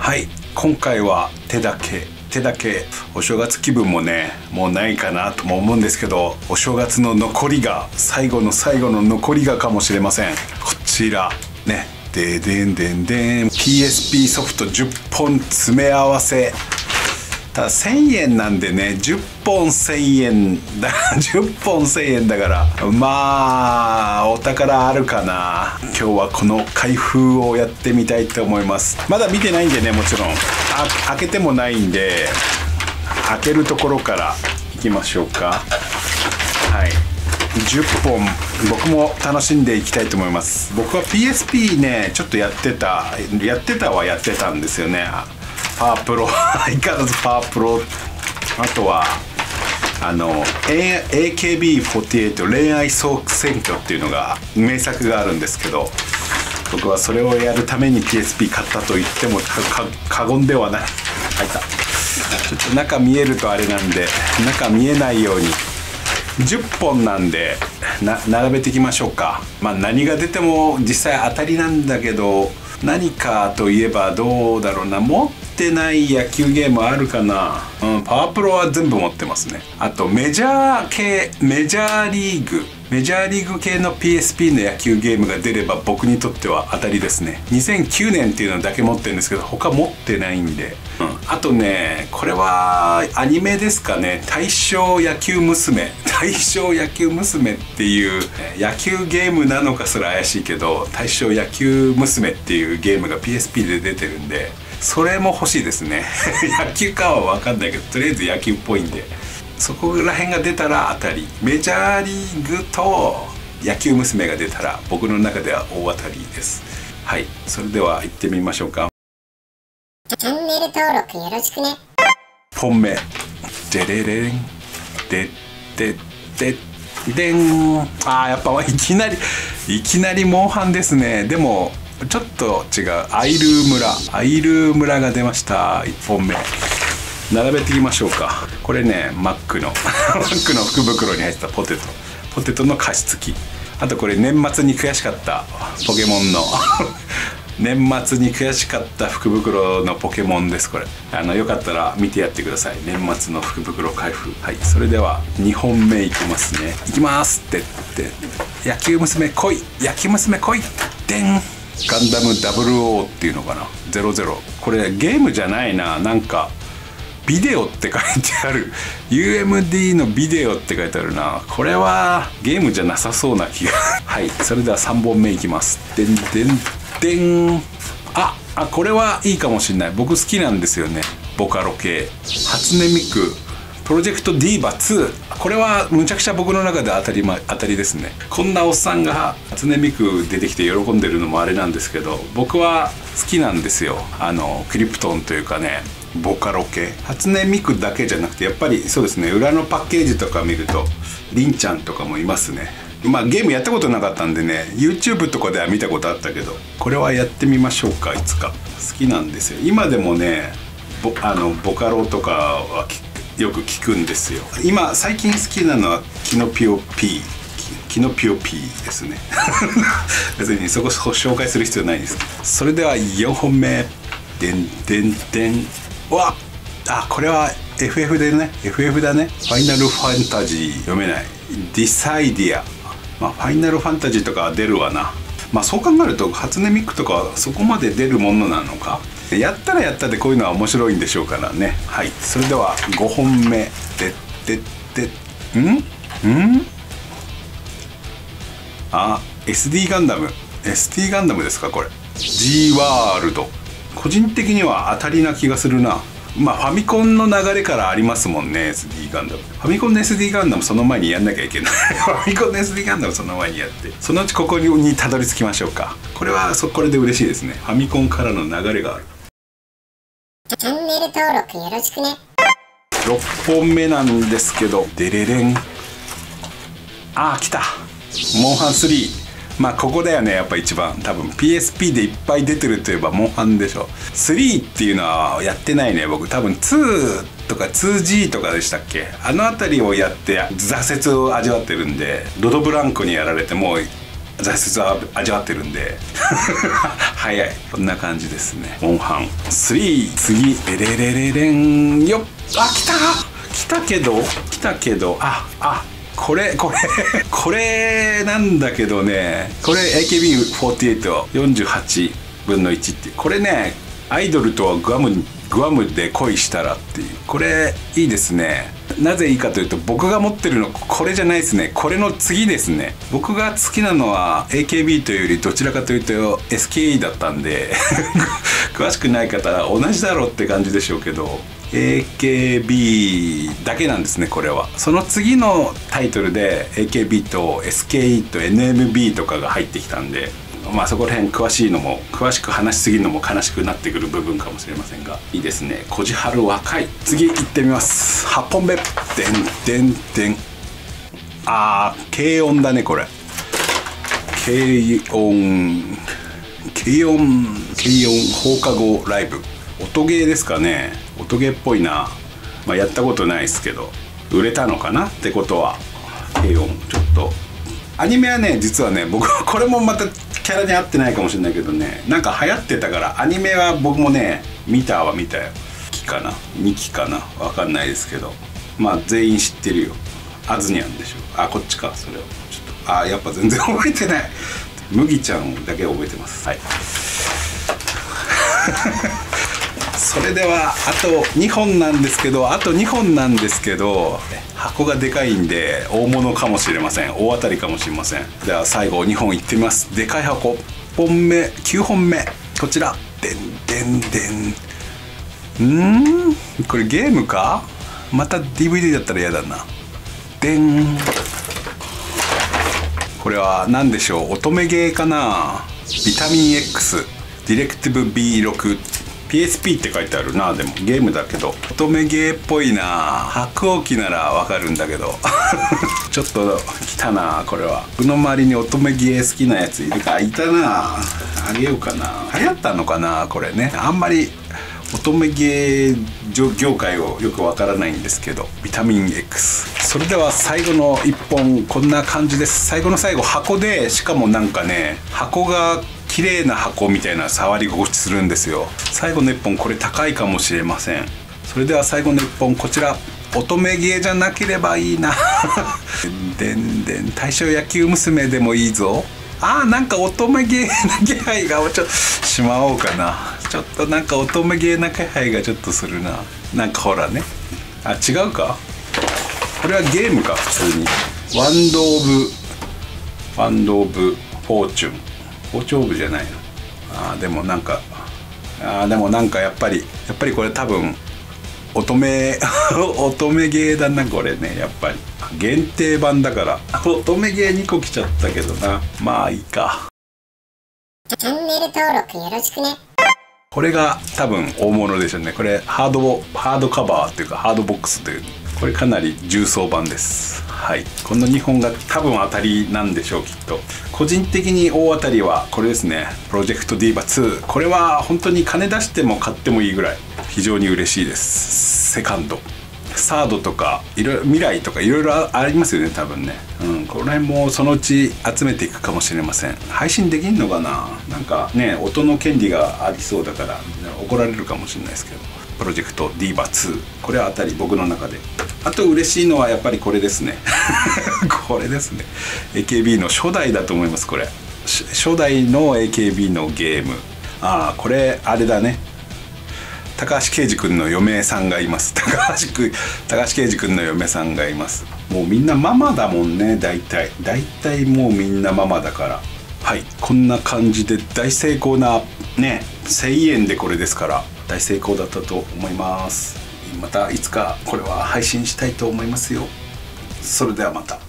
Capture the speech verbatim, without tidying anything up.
はい、今回は手だけ手だけお正月気分もねもうないかなとも思うんですけど、お正月の残りが最後の最後の残りがかもしれません。こちらね、ででんでんでん ピーエスピー ソフトじゅっぽん詰め合わせ、ただせんえんなんでね、じゅっぽんせんえんだじゅっぽんせんえんだから、まあお宝あるかな。今日はこの開封をやってみたいと思います。まだ見てないんでね、もちろんあ開けてもないんで、開けるところからいきましょうか。はい、じゅっぽん僕も楽しんでいきたいと思います。僕は ピーエスピー ねちょっとやってたやってたはやってたんですよね。パワープロ相変わらずパワープロ、あとはあの エーケービーフォーティーエイト 恋愛総選挙っていうのが名作があるんですけど、僕はそれをやるために ピーエスピー 買ったと言っても過言ではない。入った。ちょっと中見えるとあれなんで、中見えないようにじゅっぽんなんでな並べていきましょうか。まあ何が出ても実際当たりなんだけど、何かといえばどうだろうな。持ってない野球ゲームあるかな。うん、パワープロは全部持ってますね。あとメジャー系メジャーリーグメジャーリーグ系の ピーエスピー の野球ゲームが出れば僕にとっては当たりですね。にせんきゅうねんっていうのだけ持ってるんですけど、他持ってないんで、うん、あとねこれはアニメですかね。大正野球娘大正野球娘っていう野球ゲームなのかすら怪しいけど、大正野球娘っていうゲームが ピーエスピー で出てるんで、それも欲しいですね野球かは分かんないけど、とりあえず野球っぽいんで、そこら辺が出たら当たり。メジャーリーグと野球娘が出たら僕の中では大当たりです。はい、それでは行ってみましょうか。 チャンネル登録よろしくね。 本目でれれんででででん。あーやっぱいきなりいきなりモンハンですね。でもちょっと違う。アイルー村アイルー村が出ました。いっぽんめ並べていきましょうか。これねマックのマックの福袋に入ってたポテトポテトの加湿器。あとこれ年末に悔しかったポケモンの年末に悔しかった福袋のポケモンです。これあのよかったら見てやってください。年末の福袋開封。はい、それではにほんめいきますね。いきますってって野球娘来い野球娘来いでん。ガンダムダブルオーっていうのかな。ゼロゼロ。これゲームじゃないな。なんかビデオって書いてある。 ユーエムディー のビデオって書いてあるな。これはゲームじゃなさそうな気がはい、それではさんぼんめいきます。でんでんでん。ああこれはいいかもしれない。僕好きなんですよね、ボカロ系。初音ミクプロジェクトディーバツー。これはむちゃくちゃ僕の中で当たり、ま、当たりですね。こんなおっさんが初音ミク出てきて喜んでるのもあれなんですけど、僕は好きなんですよ。あのクリプトンというかね、ボカロ系。初音ミクだけじゃなくてやっぱりそうですね、裏のパッケージとか見るとりんちゃんとかもいますね。まあゲームやったことなかったんでね、 YouTube とかでは見たことあったけど、これはやってみましょうか。いつか。好きなんですよ。今でもね ボ, あのボカロとかはよく聞くんですよ。今最近好きなのはキノピオ P キノピオ P ですね別にそこ紹介する必要ないです。それではよんほんめでんでんでん。うわっ、あこれは エフエフ でね エフエフ だね。ファイナルファンタジー読めない。ディサイディア。まあファイナルファンタジーとかは出るわな。まあそう考えると初音ミクとかはそこまで出るものなのか。やったらやったでこういうのは面白いんでしょうからね。はい、それではごほんめでででんんあ エスディー ガンダム エスディー ガンダムですかこれ。 G ワールド。個人的には当たりな気がするな。まあファミコンの流れからありますもんね エスディー ガンダム。ファミコンの エスディー ガンダムその前にやんなきゃいけないファミコンの エスディー ガンダムその前にやって、そのうちここにたどり着きましょうか。これはそこれで嬉しいですね。ファミコンからの流れがある。 チャンネル登録よろしくね。 ろっぽんめなんですけど、デレレン。あー来たモンハンスリー。まあここだよねやっぱ一番。多分 ピーエスピー でいっぱい出てるといえばモンハンでしょ。スリーっていうのはやってないね僕。多分ツーとか ツージー とかでしたっけ。あの辺りをやって挫折を味わってるんで、ドドブランコにやられてもう挫折は味わってるんで早い。こんな感じですね。モンハンスリー、次レレレレレンよっ。あ、来た来たけど来たけどああこれこれこれなんだけどね、これ エーケービーフォーティーエイトよんじゅうはちぶんのいちっていう、これねアイドルとはグアムグアムで恋したらっていう、これいいですね。なぜいいかというと、僕が持ってるのこれじゃないですね。これの次ですね。僕が好きなのは エーケービー というよりどちらかというと エスケーイー だったんで詳しくない方は同じだろうって感じでしょうけど、 エーケービー だけなんですねこれは。その次のタイトルで エーケービー と エスケーイー と エヌエムビー とかが入ってきたんで、まあそこら辺詳しいのも詳しく話しすぎるのも悲しくなってくる部分かもしれませんが、いいですね。こじはる若い。次行ってみます。はっぽんめ。でんでんでん。あー軽音だねこれ。軽音軽音軽音放課後ライブ、音ゲーですかね。音ゲーっぽいな。まあやったことないですけど売れたのかなってことは。軽音ちょっとアニメはね実はね僕はこれもまたキャラに合ってないかもしれないけどね、なんか流行ってたからアニメは僕もね見たは見たよ。いっきかなにきかなわかんないですけど、まあ全員知ってるよ。アズニャンでしょ。あこっちか。それをちょっとあやっぱ全然覚えてない。麦ちゃんだけ覚えてます。はいそれではあとにほんなんですけどあとにほんなんですけど箱がでかいんで大物かもしれません。大当たりかもしれません。では最後にほんいってみます。でかい箱いっぽんめきゅうほんめこちら。でんでんでん。うーんこれゲームか。また ディーブイディー だったら嫌だな。でん。これは何でしょう。乙女ゲーかな。ビタミン X ディレクティブ ビーシックスピーエスピー って書いてあるな。でもゲームだけど乙女ゲーっぽいな。白鸚記ならわかるんだけどちょっと来たなこれは。僕の周りに乙女ゲー好きなやついるか。いたな。あげようかな。流行ったのかなこれね。あんまり乙女ゲー業界をよくわからないんですけど、ビタミン X。 それでは最後のいっぽんこんな感じです。最後の最後箱で、しかもなんかね箱が綺麗な箱みたいな触り心地するんですよ。最後のいっぽんこれ高いかもしれません。それでは最後のいっぽんこちら。乙女ゲーじゃなければいいなでんでん大正野球娘でもいいぞ。あーなんか乙女ゲーな気配がちょっとしまおうかな。ちょっとなんか乙女ゲーな気配がちょっとするな。なんかほらね。あ違うか。これはゲームか普通に。ワンドオブワンドオブフォーチュンフォーチュンオブじゃないの。あーでもなんかあーでもなんかやっぱりやっぱりこれ多分乙女乙女ゲーだなこれね。やっぱり限定版だから乙女ゲーにこ来ちゃったけどな。まあいいか。 チャンネル登録よろしくね。 これが多分大物でしょうね。これハードハードカバーっていうかハードボックスという、これかなり重装版です。はい、このにほんが多分当たりなんでしょうきっと。個人的に大当たりはこれですね。プロジェクトディーバツー。これは本当に金出しても買ってもいいぐらい非常に嬉しいです。セカンドサードとかいろいろ未来とかいろいろありますよね多分ね。うんこの辺もそのうち集めていくかもしれません。配信できんのかな。なんかね音の権利がありそうだから怒られるかもしれないですけど。プロジェクトディーバツーこれは当たり僕の中で。あと嬉しいのはやっぱりこれですねこれですね。 エーケービー の初代だと思います。これ初代の エーケービー のゲーム。ああこれあれだね。高橋啓二君の嫁さんがいます。高橋君高橋啓二君の嫁さんがいます。もうみんなママだもんね。大体大体もうみんなママだから。はいこんな感じで大成功なねせんえんでこれですから大成功だったと思います。またいつかこれは配信したいと思いますよ。それではまた。